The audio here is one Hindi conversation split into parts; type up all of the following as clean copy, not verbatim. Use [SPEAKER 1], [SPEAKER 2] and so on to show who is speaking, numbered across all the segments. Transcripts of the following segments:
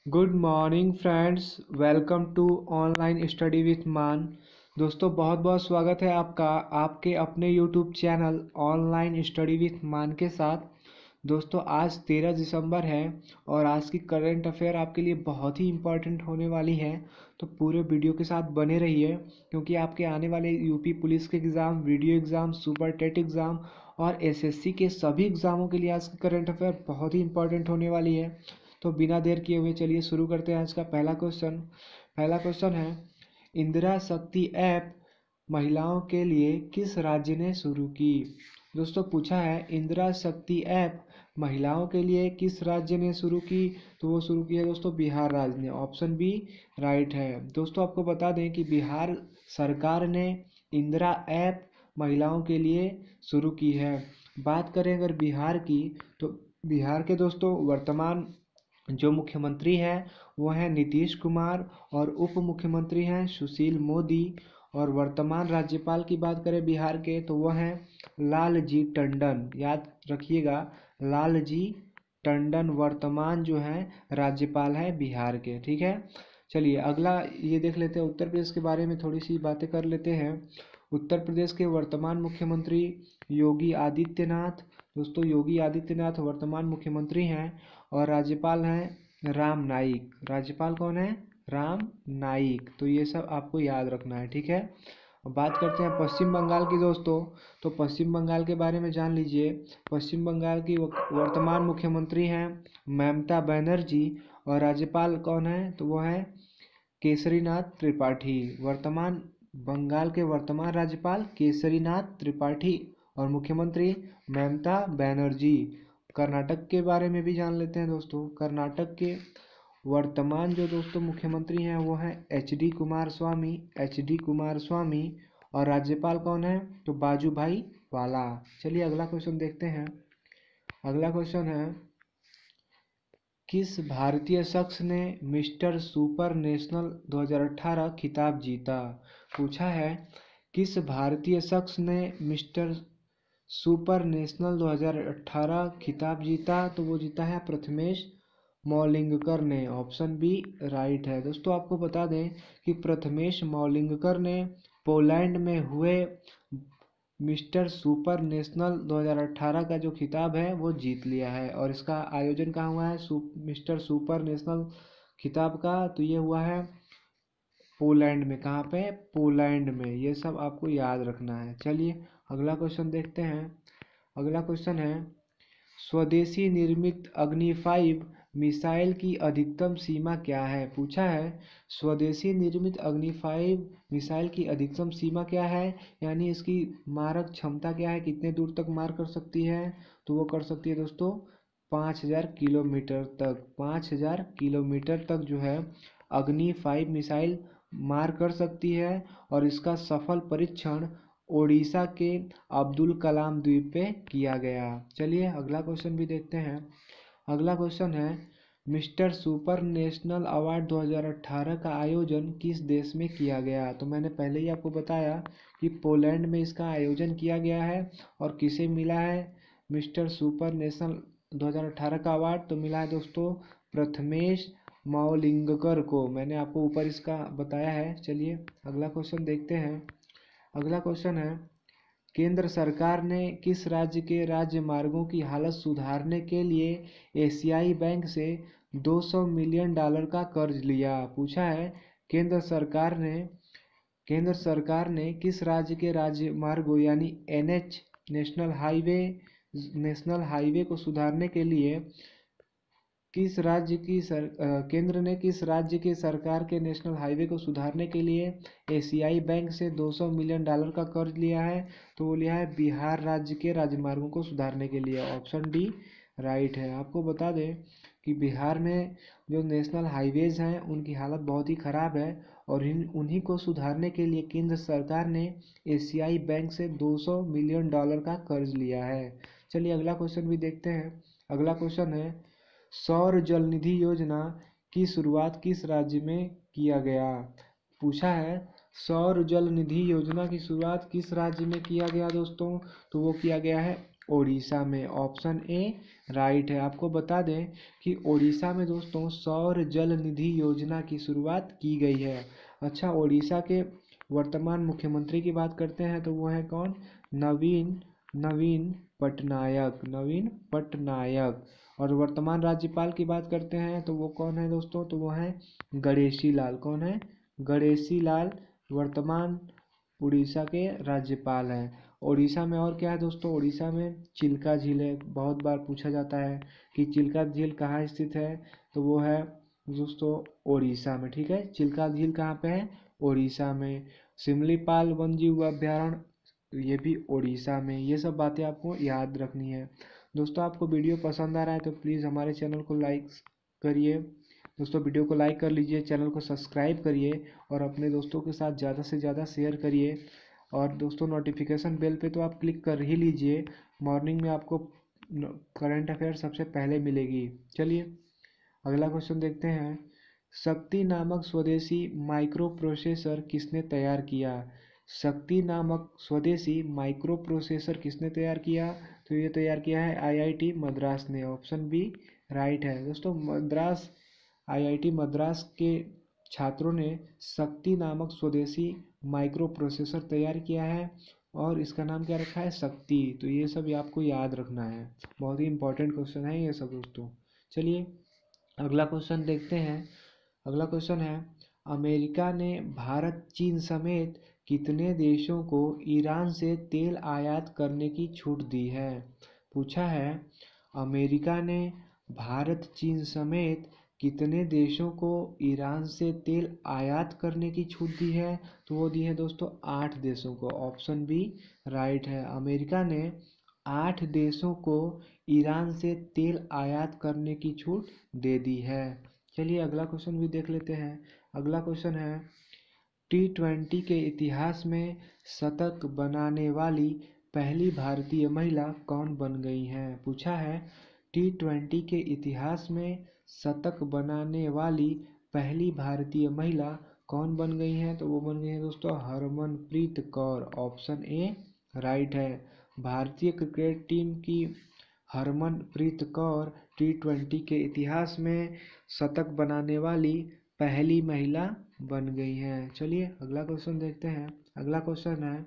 [SPEAKER 1] Good morning friends, welcome to online study with Maan. दोस्तों, बहुत बहुत स्वागत है आपका आपके अपने YouTube channel online study with Maan के साथ। दोस्तों, आज 13 दिसंबर है और आज की करंट अफेयर आपके लिए बहुत ही इम्पोर्टेंट होने वाली है। तो पूरे वीडियो के साथ बने रहिए, क्योंकि आपके आने वाले यूपी पुलिस के exam, video exam, super TET exam और एसएससी के सभी एग्ज़ामों के लिए आज की करंट अफेयर बहुत ही इम्पोर्टेंट होने वाली है। तो बिना देर किए हुए चलिए शुरू करते हैं आज का पहला क्वेश्चन है, इंदिरा शक्ति ऐप महिलाओं के लिए किस राज्य ने शुरू की। दोस्तों, पूछा है इंदिरा शक्ति ऐप महिलाओं के लिए किस राज्य ने शुरू की। तो वो शुरू की है दोस्तों बिहार राज्य ने। ऑप्शन बी राइट है। दोस्तों, आपको बता दें कि बिहार सरकार ने इंदिरा ऐप महिलाओं के लिए शुरू की है। बात करें अगर बिहार की, तो बिहार के दोस्तों वर्तमान जो मुख्यमंत्री हैं वो हैं नीतीश कुमार और उप मुख्यमंत्री हैं सुशील मोदी। और वर्तमान राज्यपाल की बात करें बिहार के, तो वो हैं लालजी टंडन। याद रखिएगा, लालजी टंडन वर्तमान जो हैं राज्यपाल हैं बिहार के। ठीक है, चलिए अगला ये देख लेते हैं। उत्तर प्रदेश के बारे में थोड़ी सी बातें कर लेते हैं। उत्तर प्रदेश के वर्तमान मुख्यमंत्री योगी आदित्यनाथ। दोस्तों, योगी आदित्यनाथ वर्तमान मुख्यमंत्री हैं और राज्यपाल हैं राम नाईक। राज्यपाल कौन है? राम नाईक। तो ये सब आपको याद रखना है। ठीक है, अब बात करते हैं पश्चिम बंगाल की दोस्तों। तो पश्चिम बंगाल के बारे में जान लीजिए। पश्चिम बंगाल की वर्तमान मुख्यमंत्री हैं ममता बनर्जी और राज्यपाल कौन है? तो वो है केसरीनाथ त्रिपाठी। वर्तमान बंगाल के वर्तमान राज्यपाल केसरीनाथ त्रिपाठी और मुख्यमंत्री ममता बनर्जी। कर्नाटक के बारे में भी जान लेते हैं दोस्तों। कर्नाटक के वर्तमान जो दोस्तों मुख्यमंत्री हैं वो हैं एच डी कुमार स्वामी और राज्यपाल कौन है? तो बाजूभाई वाला। चलिए अगला क्वेश्चन देखते हैं। अगला क्वेश्चन है, किस भारतीय शख्स ने मिस्टर सुपर नेशनल 2018 खिताब जीता। पूछा है, किस भारतीय शख्स ने मिस्टर सुपर नेशनल 2018 खिताब जीता। तो वो जीता है प्रथमेश मौलिंगकर ने। ऑप्शन बी राइट है। दोस्तों, आपको बता दें कि प्रथमेश मौलिंगकर ने पोलैंड में हुए मिस्टर सुपर नेशनल 2018 का जो खिताब है वो जीत लिया है। और इसका आयोजन कहाँ हुआ है? मिस्टर सुपर नेशनल खिताब का तो ये हुआ है पोलैंड में। कहाँ पे? पोलैंड में। ये सब आपको याद रखना है। चलिए अगला क्वेश्चन देखते हैं। अगला क्वेश्चन है, स्वदेशी निर्मित अग्नि 5 मिसाइल की अधिकतम सीमा क्या है। पूछा है, स्वदेशी निर्मित अग्नि 5 मिसाइल की अधिकतम सीमा क्या है, यानी इसकी मारक क्षमता क्या है, कितने दूर तक मार कर सकती है। तो वो कर सकती है दोस्तों 5000 किलोमीटर तक। 5000 किलोमीटर तक जो है अग्नि 5 मिसाइल मार कर सकती है। और इसका सफल परीक्षण ओडिशा के अब्दुल कलाम द्वीप पे किया गया। चलिए अगला क्वेश्चन भी देखते हैं। अगला क्वेश्चन है, मिस्टर सुपर नेशनल अवार्ड 2018 का आयोजन किस देश में किया गया। तो मैंने पहले ही आपको बताया कि पोलैंड में इसका आयोजन किया गया है। और किसे मिला है मिस्टर सुपर नेशनल 2018 का अवार्ड? तो मिला है दोस्तों प्रथमेश मौलिंगकर को। मैंने आपको ऊपर इसका बताया है। चलिए अगला क्वेश्चन देखते हैं। अगला क्वेश्चन है, केंद्र सरकार ने किस राज्य के राज्य मार्गों की हालत सुधारने के लिए एशियाई बैंक से $200 मिलियन का कर्ज लिया। पूछा है, केंद्र सरकार ने किस राज्य के राज्य मार्गों यानी एनएच नेशनल हाईवे को सुधारने के लिए केंद्र ने किस राज्य की सरकार के नेशनल हाईवे को सुधारने के लिए एशियाई बैंक से $200 मिलियन का कर्ज लिया है। तो वो लिया है बिहार राज्य के राजमार्गों को सुधारने के लिए। ऑप्शन डी राइट है। आपको बता दें कि बिहार में जो नेशनल हाईवेज हैं उनकी हालत बहुत ही ख़राब है और उन्हीं को सुधारने के लिए केंद्र सरकार ने एशियाई बैंक से $200 मिलियन का कर्ज लिया है। चलिए अगला क्वेश्चन भी देखते हैं। अगला क्वेश्चन है, सौर जल निधि योजना की शुरुआत किस राज्य में किया गया। पूछा है, सौर जल निधि योजना की शुरुआत किस राज्य में किया गया दोस्तों। तो वो किया गया है ओडिशा में। ऑप्शन ए राइट है। आपको बता दें कि ओडिशा में दोस्तों सौर जल निधि योजना की शुरुआत की गई है। अच्छा, ओडिशा के वर्तमान मुख्यमंत्री की बात करते हैं तो वो है कौन? नवीन नवीन पटनायक। नवीन पटनायक। और वर्तमान राज्यपाल की बात करते हैं तो वो कौन है दोस्तों? तो वो है गणेशी लाल। कौन है? गणेशी लाल वर्तमान उड़ीसा के राज्यपाल हैं। उड़ीसा में और क्या है दोस्तों? उड़ीसा में चिल्का झील है। बहुत बार पूछा जाता है कि चिल्का झील कहाँ स्थित है, तो वो है दोस्तों उड़ीसा में। ठीक है, चिल्का झील कहाँ पे है? उड़ीसा में। सिमलीपाल वन्यजीव अभ्यारण्य ये भी उड़ीसा में। ये सब बातें आपको याद रखनी है। दोस्तों आपको वीडियो पसंद आ रहा है तो प्लीज़ हमारे चैनल को लाइक करिए। दोस्तों वीडियो को लाइक कर लीजिए, चैनल को सब्सक्राइब करिए और अपने दोस्तों के साथ ज़्यादा से ज़्यादा शेयर करिए। और दोस्तों नोटिफिकेशन बेल पे तो आप क्लिक कर ही लीजिए। मॉर्निंग में आपको करंट अफेयर सबसे पहले मिलेगी। चलिए अगला क्वेश्चन देखते हैं। शक्ति नामक स्वदेशी माइक्रो प्रोसेसर किसने तैयार किया? शक्ति नामक स्वदेशी माइक्रो प्रोसेसर किसने तैयार किया? तो ये तैयार किया है आईआईटी मद्रास ने। ऑप्शन बी राइट है। दोस्तों मद्रास आईआईटी मद्रास के छात्रों ने शक्ति नामक स्वदेशी माइक्रो प्रोसेसर तैयार किया है और इसका नाम क्या रखा है? शक्ति। तो ये सब आपको याद रखना है, बहुत ही इंपॉर्टेंट क्वेश्चन है ये सब दोस्तों। चलिए अगला क्वेश्चन देखते हैं। अगला क्वेश्चन है, अमेरिका ने भारत चीन समेत कितने देशों को ईरान से तेल आयात करने की छूट दी है? पूछा है अमेरिका ने भारत चीन समेत कितने देशों को ईरान से तेल आयात करने की छूट दी है? तो वो दी है दोस्तों 8 देशों को। ऑप्शन बी राइट है। अमेरिका ने 8 देशों को ईरान से तेल आयात करने की छूट दे दी है। चलिए अगला क्वेश्चन भी देख लेते हैं। अगला क्वेश्चन है, T20 के इतिहास में शतक बनाने वाली पहली भारतीय महिला कौन बन गई हैं? पूछा है T20 के इतिहास में शतक बनाने वाली पहली भारतीय महिला कौन बन गई हैं? तो वो बन गई हैं दोस्तों Harmanpreet Kaur. Option A right है। भारतीय क्रिकेट टीम की हरमनप्रीत कौर T20 के इतिहास में शतक बनाने वाली पहली महिला बन गई हैं। चलिए अगला क्वेश्चन देखते हैं। अगला क्वेश्चन है,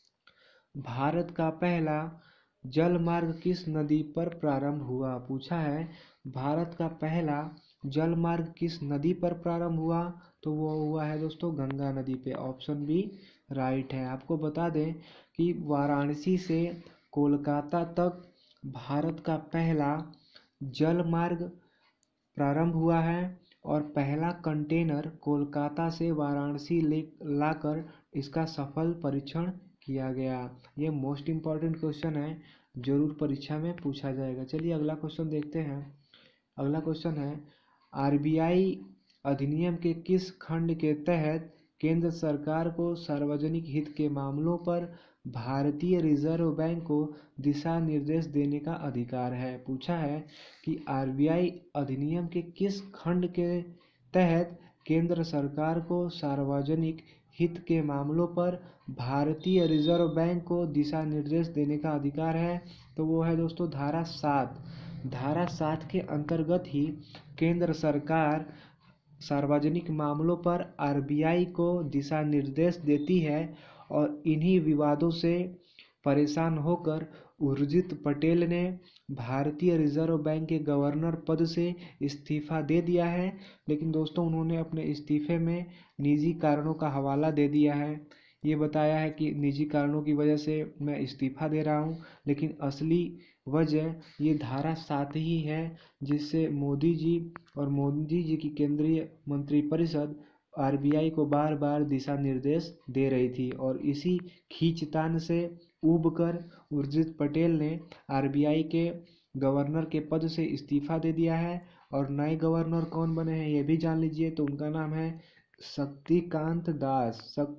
[SPEAKER 1] भारत का पहला जल मार्ग किस नदी पर प्रारंभ हुआ? पूछा है भारत का पहला जल मार्ग किस नदी पर प्रारंभ हुआ? तो वो हुआ है दोस्तों गंगा नदी पे। ऑप्शन बी राइट है। आपको बता दें कि वाराणसी से कोलकाता तक भारत का पहला जल मार्ग प्रारंभ हुआ है और पहला कंटेनर कोलकाता से वाराणसी ले लाकर इसका सफल परीक्षण किया गया। ये मोस्ट इम्पॉर्टेंट क्वेश्चन है, जरूर परीक्षा में पूछा जाएगा। चलिए अगला क्वेश्चन देखते हैं। अगला क्वेश्चन है, आरबीआई अधिनियम के किस खंड के तहत केंद्र सरकार को सार्वजनिक हित के मामलों पर भारतीय रिजर्व बैंक को दिशा निर्देश देने का अधिकार है? पूछा है कि आरबीआई अधिनियम के किस खंड के तहत केंद्र सरकार को सार्वजनिक हित के मामलों पर भारतीय रिजर्व बैंक को दिशा निर्देश देने का अधिकार है? तो वो है दोस्तों धारा 7। धारा 7 के अंतर्गत ही केंद्र सरकार सार्वजनिक मामलों पर आरबीआई को दिशा निर्देश देती है और इन्हीं विवादों से परेशान होकर उर्जित पटेल ने भारतीय रिजर्व बैंक के गवर्नर पद से इस्तीफा दे दिया है। लेकिन दोस्तों उन्होंने अपने इस्तीफे में निजी कारणों का हवाला दे दिया है। ये बताया है कि निजी कारणों की वजह से मैं इस्तीफा दे रहा हूँ, लेकिन असली वजह ये धारा 7 ही है, जिससे मोदी जी और मोदी जी की केंद्रीय मंत्रिपरिषद आरबीआई को बार बार दिशा निर्देश दे रही थी और इसी खींचतान से ऊब कर उर्जित पटेल ने आरबीआई के गवर्नर के पद से इस्तीफा दे दिया है। और नए गवर्नर कौन बने हैं ये भी जान लीजिए। तो उनका नाम है शक्तिकांत दास।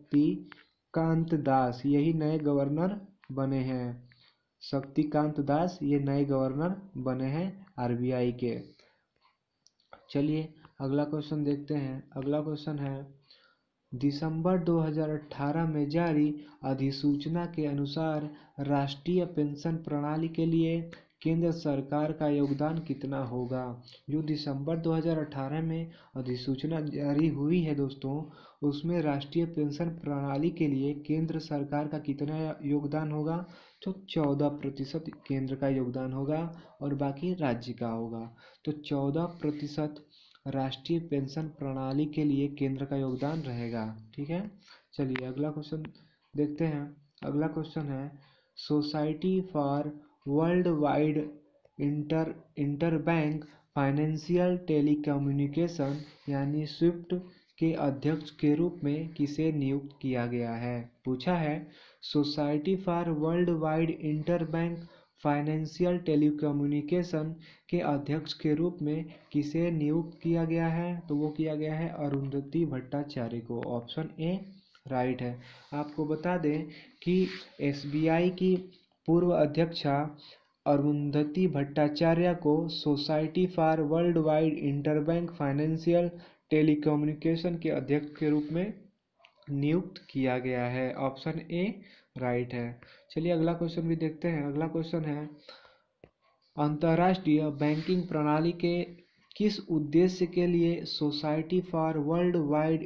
[SPEAKER 1] शक्तिकांत दास यही नए गवर्नर बने हैं। शक्तिकांत दास ये नए गवर्नर बने हैं आरबीआई के। चलिए अगला क्वेश्चन देखते हैं। अगला क्वेश्चन है, दिसंबर 2018 में जारी अधिसूचना के अनुसार राष्ट्रीय पेंशन प्रणाली के लिए केंद्र सरकार का योगदान कितना होगा। जो दिसंबर 2018 में अधिसूचना जारी हुई है दोस्तों, उसमें राष्ट्रीय पेंशन प्रणाली के लिए केंद्र सरकार का कितना योगदान होगा। तो 14% केंद्र का योगदान होगा और बाकी राज्य का होगा। तो 14% राष्ट्रीय पेंशन प्रणाली के लिए केंद्र का योगदान रहेगा। ठीक है, चलिए अगला क्वेश्चन देखते हैं। अगला क्वेश्चन है, society for world wide inter bank financial telecommunication यानी स्विफ्ट के अध्यक्ष के रूप में किसे नियुक्त किया गया है। पूछा है, society for world wide inter bank financial telecommunication के अध्यक्ष के रूप में किसे नियुक्त किया गया है। तो वो किया गया है अरुंधति भट्टाचार्य को। ऑप्शन ए राइट है। आपको बता दें कि एसबीआई की पूर्व अध्यक्षा अरुंधति भट्टाचार्य को society for world wide interbank financial telecommunication के अध्यक्ष के रूप में नियुक्त किया गया है। ऑप्शन ए राइट है। चलिए अगला क्वेश्चन भी देखते हैं। अगला क्वेश्चन है, अंतर्राष्ट्रीय बैंकिंग प्रणाली के किस उद्देश्य के लिए society for world wide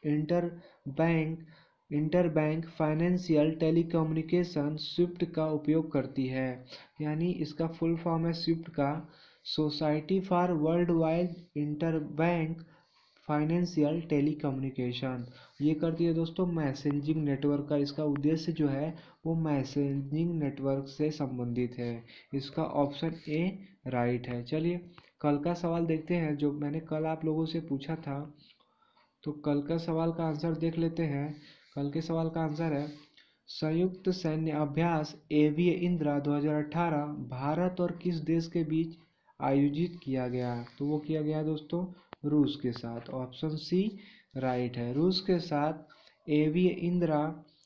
[SPEAKER 1] interbank financial telecommunication SWIFT का उपयोग करती है। यानी इसका फुल फॉर्म है स्विफ्ट का, society for world wide interbank financial telecommunication. ये करती है दोस्तों मैसेजिंग नेटवर्क का। इसका उद्देश्य जो है वो मैसेजिंग नेटवर्क से संबंधित है। इसका ऑप्शन ए राइट है। चलिए कल का सवाल देखते हैं जो मैंने कल आप लोगों से पूछा था। तो कल का सवाल का आंसर देख लेते हैं। कल के सवाल का आंसर है, संयुक्त सैन्य अभ्यास एवीय इंद्रा 2018 भारत और किस देश के बीच आयोजित किया गया। तो वो किया गया दोस्तों रूस के साथ। ऑप्शन सी राइट है, रूस के साथ एवीय इंद्रा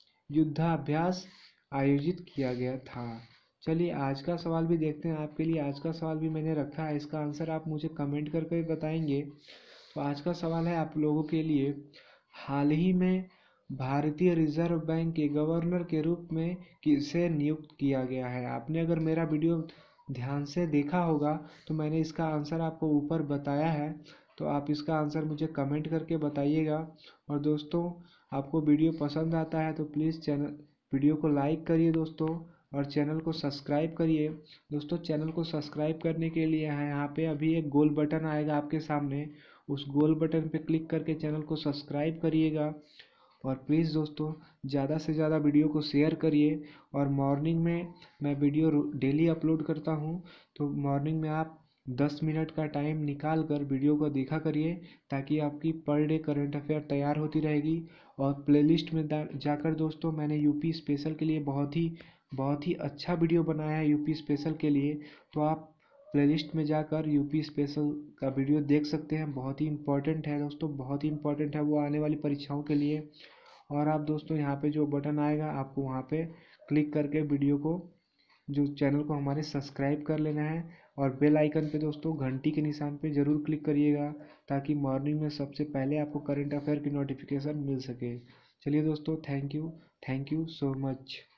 [SPEAKER 1] युद्धाभ्यास आयोजित किया गया था। चलिए आज का सवाल भी देखते हैं। आपके लिए आज का सवाल भी मैंने रखा है, इसका आंसर आप मुझे कमेंट करके बताएंगे। तो आज का सवाल है आप लोगों के लिए, हाल ही में भारतीय रिजर्व बैंक के गवर्नर के रूप में किसे नियुक्त किया गया है। आपने अगर मेरा वीडियो ध्यान से देखा होगा तो मैंने इसका आंसर आपको ऊपर बताया है। तो आप इसका आंसर मुझे कमेंट करके बताइएगा। और दोस्तों आपको वीडियो पसंद आता है तो प्लीज़ वीडियो को लाइक करिए दोस्तों, और चैनल को सब्सक्राइब करिए। दोस्तों चैनल को सब्सक्राइब करने के लिए यहाँ पे अभी एक गोल बटन आएगा आपके सामने, उस गोल बटन पे क्लिक करके चैनल को सब्सक्राइब करिएगा। और प्लीज़ दोस्तों ज़्यादा से ज़्यादा वीडियो को शेयर करिए। और मॉर्निंग में मैं वीडियो डेली अपलोड करता हूँ, तो मॉर्निंग में आप 10 मिनट का टाइम निकाल कर वीडियो को देखा करिए, ताकि आपकी पर डे करंट अफेयर तैयार होती रहेगी। और प्लेलिस्ट में जाकर दोस्तों मैंने यूपी स्पेशल के लिए बहुत ही अच्छा वीडियो बनाया है यूपी स्पेशल के लिए। तो आप प्लेलिस्ट में जाकर यूपी स्पेशल का वीडियो देख सकते हैं। बहुत ही इम्पोर्टेंट है दोस्तों, बहुत ही इम्पोर्टेंट है वो आने वाली परीक्षाओं के लिए। और आप दोस्तों यहाँ पे जो बटन आएगा आपको वहाँ पे क्लिक करके वीडियो को, जो चैनल को हमारे सब्सक्राइब कर लेना है। और बेल आइकन पे दोस्तों घंटी के निशान पे ज़रूर क्लिक करिएगा, ताकि मॉर्निंग में सबसे पहले आपको करंट अफेयर की नोटिफिकेशन मिल सके। चलिए दोस्तों थैंक यू सो मच।